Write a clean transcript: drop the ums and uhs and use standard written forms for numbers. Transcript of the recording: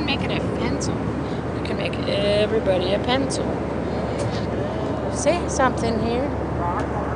can make it a pencil. You can make everybody a pencil. Say something here.